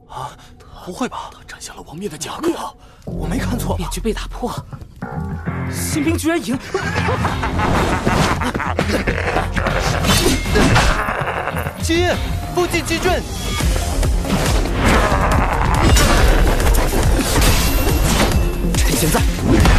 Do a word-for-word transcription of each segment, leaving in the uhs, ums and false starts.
啊，不会吧？他摘下了王灭的甲壳，我没看错吧？ 面具被打破，新兵居然赢！ 七夜，附近击阵！ 趁现在！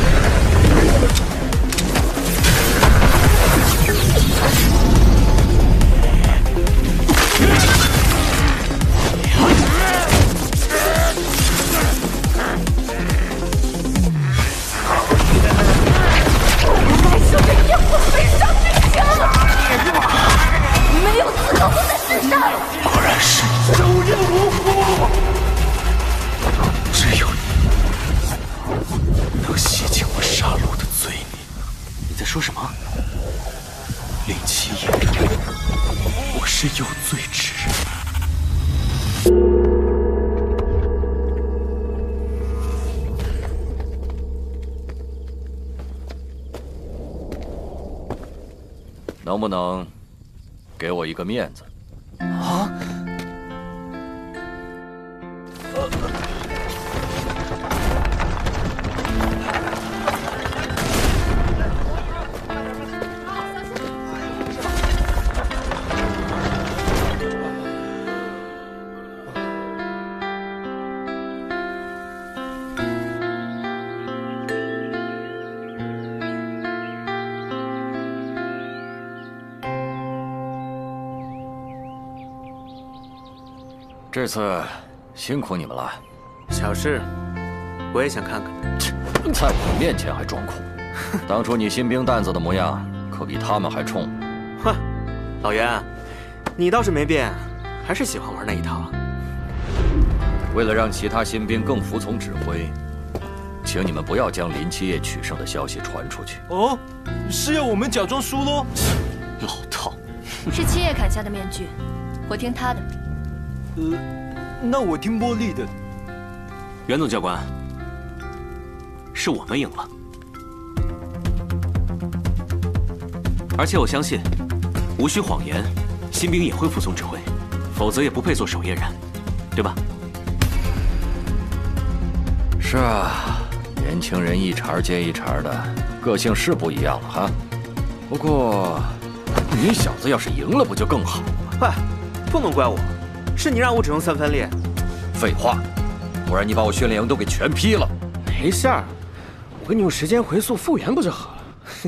没有资格活在世上。 果然是手刃无辜，只有你能洗清我杀戮的罪孽。 你在说什么？ 林七夜，我是有罪之人。 能不能给我一个面子？ 啊！ 这次辛苦你们了。 小事，我也想看看。 在我面前还装酷，当初你新兵蛋子的模样，可比他们还冲。 哼，老袁，你倒是没变，还是喜欢玩那一套。 为了让其他新兵更服从指挥，请你们不要将林七夜取胜的消息传出去。 哦，是要我们假装输喽？ 老套， 是七夜砍下的面具，我听他的。 呃，那我听茉莉的。 袁总教官，是我们赢了，而且我相信，无需谎言，新兵也会服从指挥，否则也不配做守夜人，对吧？ 是啊，年轻人一茬接一茬的，个性是不一样了哈。不过，你小子要是赢了，不就更好了？ 嗨，不能怪我。是你让我只用三分力。 废话，不然你把我训练营都给全批了。 没事儿，我给你用时间回溯复原不就好了？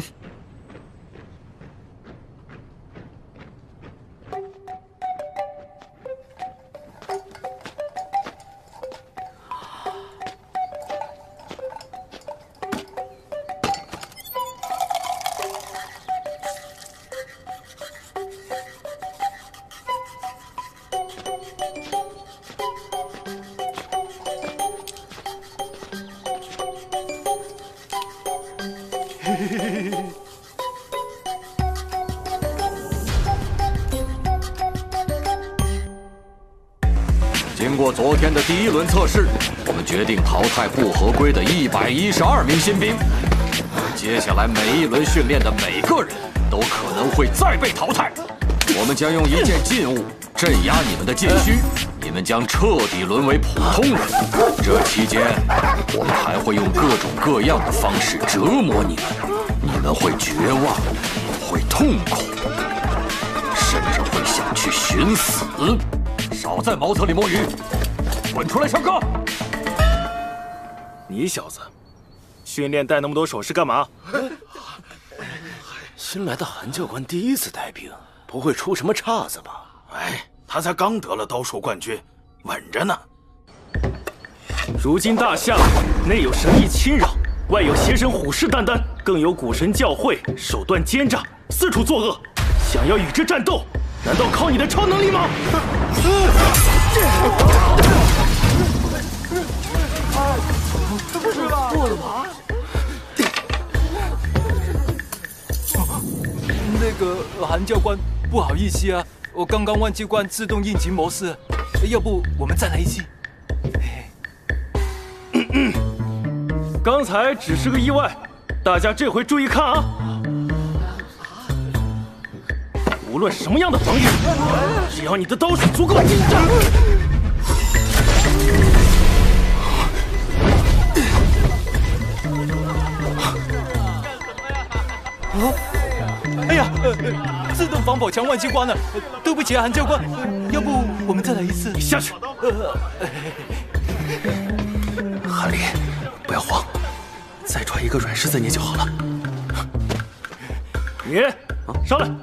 经过昨天的第一轮测试，我们决定淘汰不合规的一百一十二名新兵。接下来每一轮训练的每个人都可能会再被淘汰。我们将用一件禁物镇压你们的禁区，你们将彻底沦为普通人。这期间，我们还会用各种各样的方式折磨你们，你们会绝望，会痛苦，甚至会想去寻死。少在茅厕里摸鱼，滚出来上课！ 你小子，训练带那么多首饰干嘛？ 新来的韩教官第一次带兵，不会出什么岔子吧？ 哎，他才刚得了刀术冠军，稳着呢。 如今大夏内有神异侵扰，外有邪神虎视眈眈，更有古神教会手段奸诈，四处作恶。想要与之战斗，难道靠你的超能力吗？ 过了吧？ 那个韩教官，不好意思啊，我刚刚忘记关自动应急模式，要不我们再来一次？刚才只是个意外，大家这回注意看啊！无论什么样的防御，只要你的刀术足够精湛。 啊！哎呀，呃呃，自动防火墙忘记关了，呃对不起啊，韩教官，呃要不我们再来一次？ 你下去。 呃， 韩离，不要慌，再抓一个软柿子捏就好了。 你上来。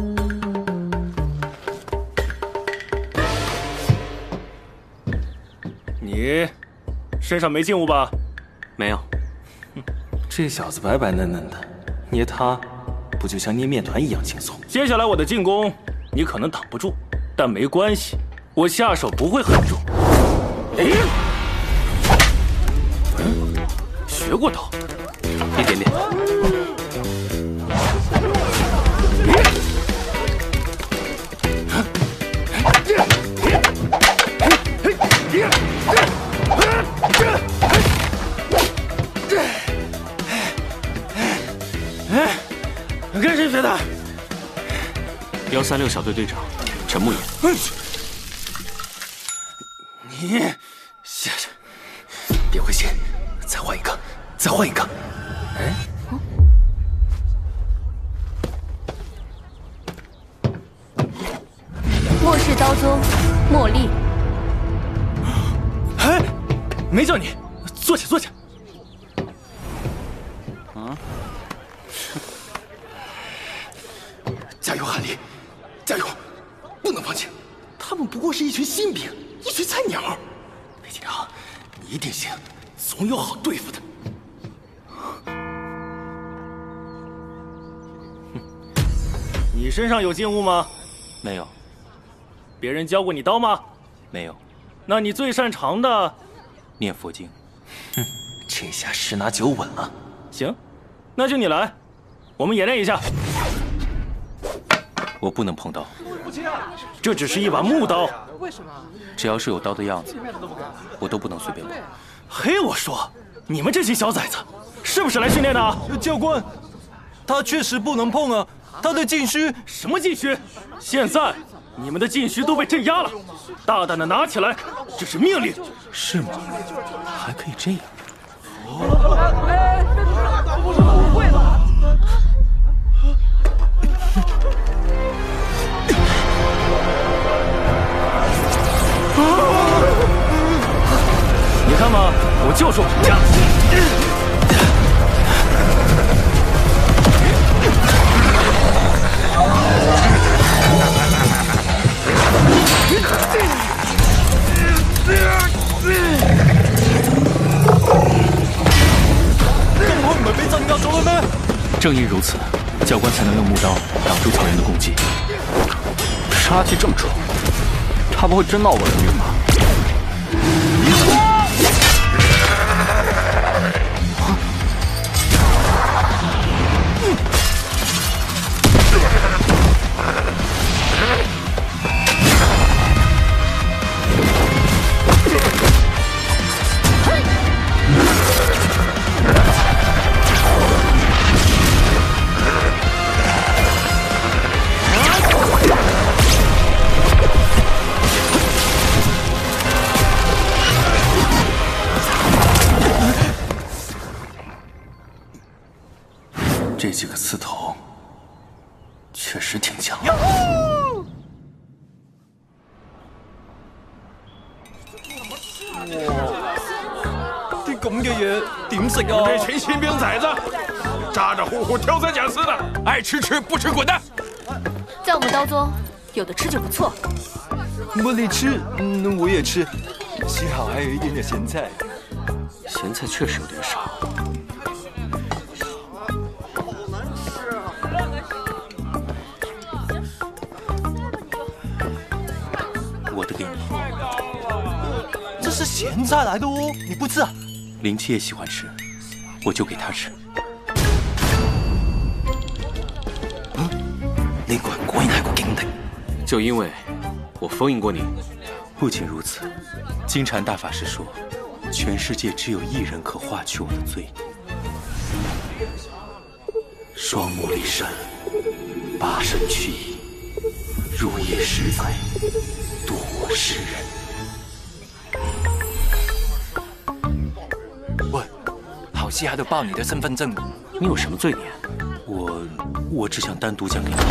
你身上没劲物吧？ 没有。 这小子白白嫩嫩的，捏他不就像捏面团一样轻松？ 接下来我的进攻，你可能挡不住，但没关系，我下手不会很重。哎，学过刀， 一点点。 跟谁学的？ 幺三六小队队长陈慕言。 你下去，别灰心，再换一个，再换一个。哎， 末世刀宗茉莉。 哎，没叫你，坐下坐下。 啊？ 加油，韩离，加油，不能放弃。他们不过是一群新兵，一群菜鸟。裴警长，你一定行，总有好对付的。 你身上有劲物吗？ 没有。 别人教过你刀吗？ 没有。 那你最擅长的？ 念佛经。 哼，这下十拿九稳了。 行，那就你来，我们演练一下。 我不能碰刀。 这只是一把木刀。 为什么？只要是有刀的样子，我都不能随便碰。 嘿，我说，你们这些小崽子，是不是来训练的？ 教官，他确实不能碰啊，他的禁区。 什么禁区？现在你们的禁区都被镇压了，大胆的拿起来，这是命令。 是吗？还可以这样？ 哎，不是不会吧？ 你看吧，我就说。 根本唔係俾鎮壓咗嘅咩？ 正因如此，教官才能用木刀挡住草原的攻击。 杀气这么重，他不会真闹我人命吧？ 这几个刺头确实挺强。 啲咁嘅嘢點食啊？ 这群新兵崽子，咋咋呼呼、挑三拣四的，爱吃吃，不吃滚蛋！ 在我们刀宗，有的吃就不错。 茉莉吃，嗯，我也吃，幸好还有一点点咸菜。 咸菜确实有点少。 我的给你，这是咸菜来的哦，你不吃啊？ 林七也喜欢吃，我就给他吃。嗯，呢個人果然係個勁敵。 就因为我封印过你。 不仅如此，金蝉大法师说，全世界只有一人可化去我的罪孽。双目离身，八神去矣，入夜十载，渡我世人。 喂，好戏还得报你的身份证。 你有什么罪孽？ 我我只想单独讲给你听。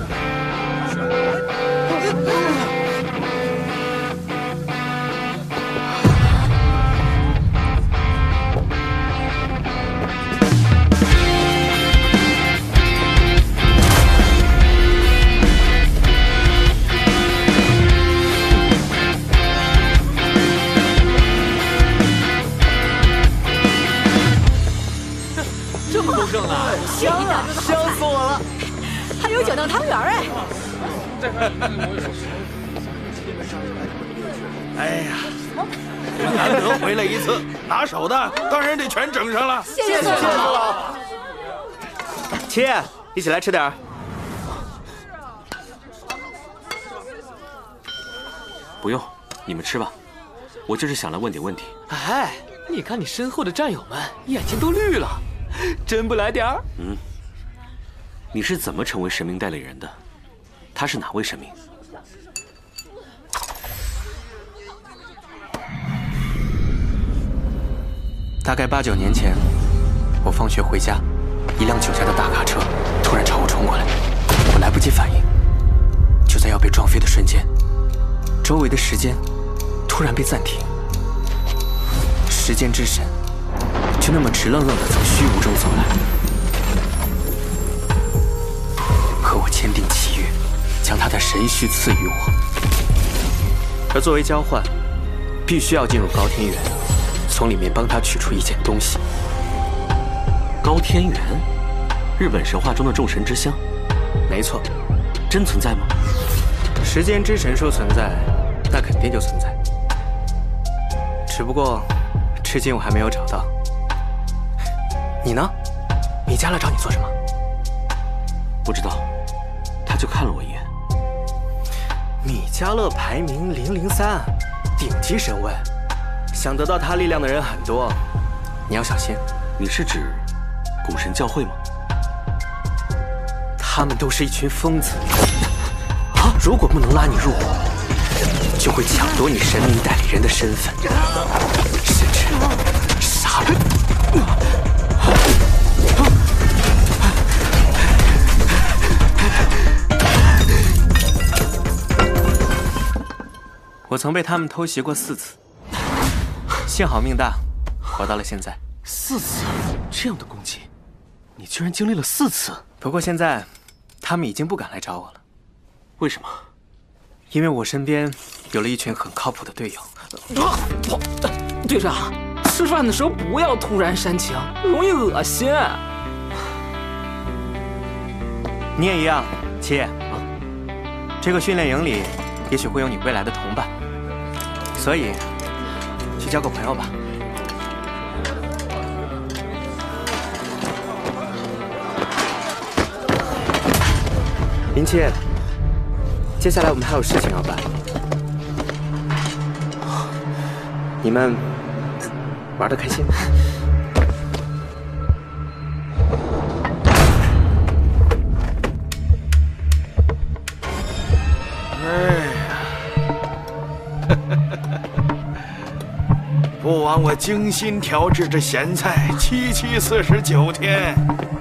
这么丰盛啊！ 香啊，香死我了！还有九酿汤圆哎！ 哎呀，难得回来一次，拿手的当然得全整上了。 谢谢谢老。 切，一起来吃点儿。 不用，你们吃吧。我就是想来问点问题。 哎，你看你身后的战友们，眼睛都绿了。真不来点儿？ 嗯，你是怎么成为神明代理人的？他是哪位神明？ 大概八九年前，我放学回家，一辆酒驾的大卡车突然朝我冲过来，我来不及反应，就在要被撞飞的瞬间，周围的时间突然被暂停，时间之神就那么直愣愣地从虚无中走来，和我签订契约，将他的神躯赐予我。而作为交换，必须要进入高天原，从里面帮他取出一件东西。 高天原，日本神话中的众神之乡。 没错， 真存在吗？ 时间之神说存在，那肯定就存在。只不过，至今我还没有找到。你呢？米迦勒找你做什么？ 不知道，他就看了我一眼。 米迦勒排名零零三，顶级神位，想得到他力量的人很多，你要小心。 你是指古神教会吗？ 他们都是一群疯子。啊！如果不能拉你入伙，就会抢夺你神明代理人的身份，甚至杀了你。我曾被他们偷袭过四次，幸好命大，活到了现在。 四次这样的攻击，你居然经历了四次。 不过现在，他们已经不敢来找我了。 为什么？ 因为我身边有了一群很靠谱的队友。 啊！队长，吃饭的时候不要突然煽情，容易恶心。 你也一样，七爷。啊，这个训练营里，也许会有你未来的同伴，所以去交个朋友吧。林七，接下来我们还有事情要办，你们玩得开心吗？ 不枉我精心调制这咸菜，七七四十九天。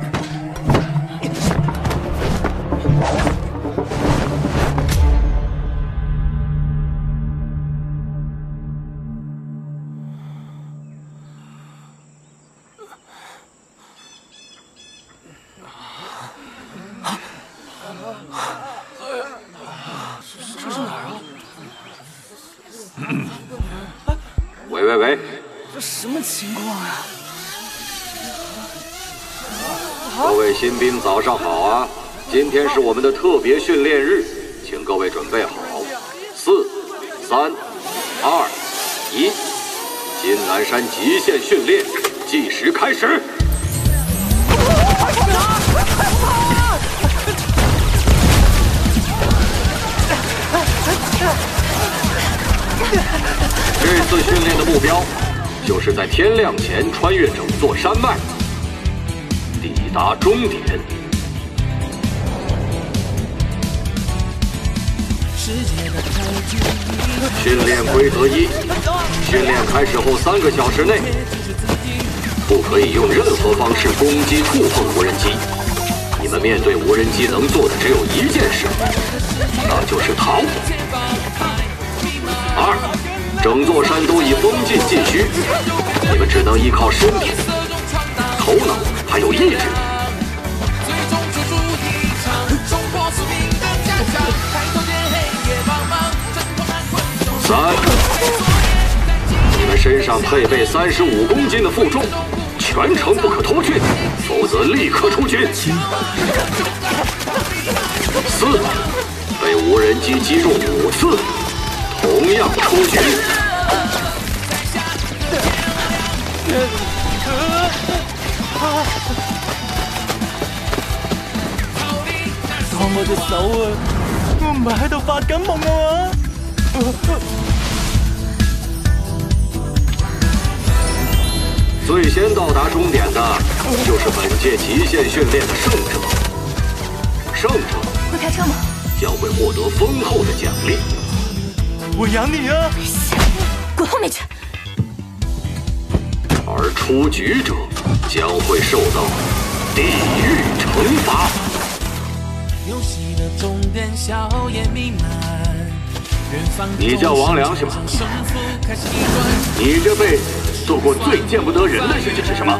这是哪儿啊？ 嗯喂喂喂！ 这什么情况啊？ 各位新兵早上好啊！今天是我们的特别训练日，请各位准备好。四、三、二、一，金南山极限训练计时开始。这次训练的目标，就是在天亮前穿越整座山脉，抵达终点。训练规则一：训练开始后三个小时内，不可以用任何方式攻击触碰无人机。 你们面对无人机能做的只有一件事，那就是逃。二，整座山都已封禁禁区，你们只能依靠身体、头脑还有意志。三，你们身上配备三十五公斤的负重，全程不可脱去，否则立刻出军。四，被无人机击中五次，同样出局。 當我隻手啊，我唔係喺度發緊夢啊嘛！ 最先到達終點的，就是本屆極限訓練的勝者。勝者會開車嗎？ 將會獲得豐厚的獎勵。 我養你啊！ 滾後面去！ 而出局者將會受到地獄懲罰。你叫王良是吧？你这辈子做过最见不得人的事情是什么？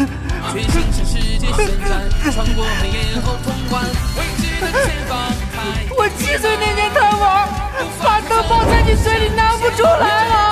我七岁那年贪玩，把灯泡在你水里拿不出来了。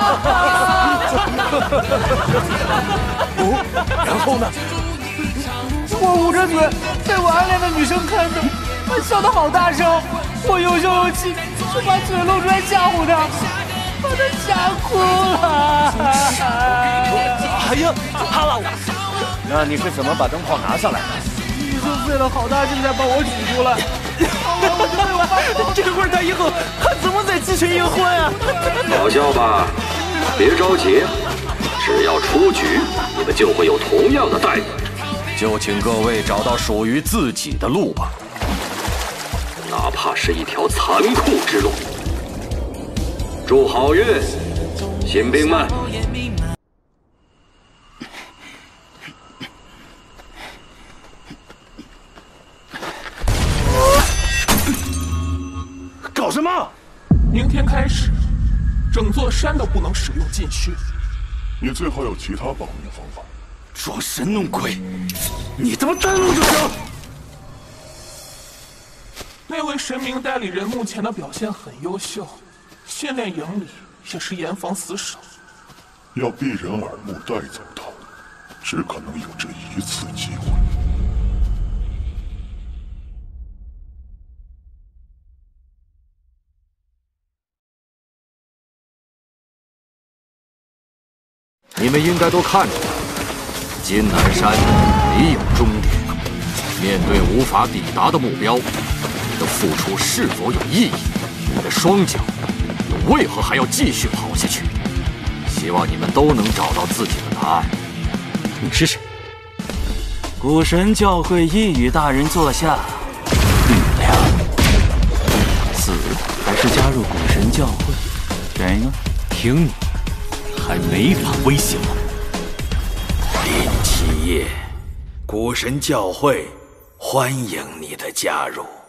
哦，然后呢？ 我捂着嘴，被我暗恋的女生看着，她笑得好大声，我又羞又气，就把嘴露出来吓唬她，把她吓哭了。 哎呀，哈啦！ 那你是怎么把灯泡拿下来的？ 女生费了好大劲才把我举出来，后来我就被我爸这会儿他以后还怎么再继承阴婚啊？ 搞笑吧？别着急，只要出局，你们就会有同样的待遇。就请各位找到属于自己的路吧，哪怕是一条残酷之路。祝好运，新兵们！ 搞什么？ 明天开始，整座山都不能使用禁区。 你最好有其他保命方法。 装神弄鬼，你他妈登陆就行。 那位神明代理人目前的表现很优秀，训练营里也是严防死守。 要避人耳目带走他，只可能有这一次机会。 你们应该都看出来了。金南山没有终点，面对无法抵达的目标，你的付出是否有意义？你的双脚又为何还要继续跑下去？希望你们都能找到自己的答案。 你是谁？古神教会一语大人坐下，玉良，死还是加入古神教会？选一个。听你，还没法威胁我。 林七夜，古神教会欢迎你的加入。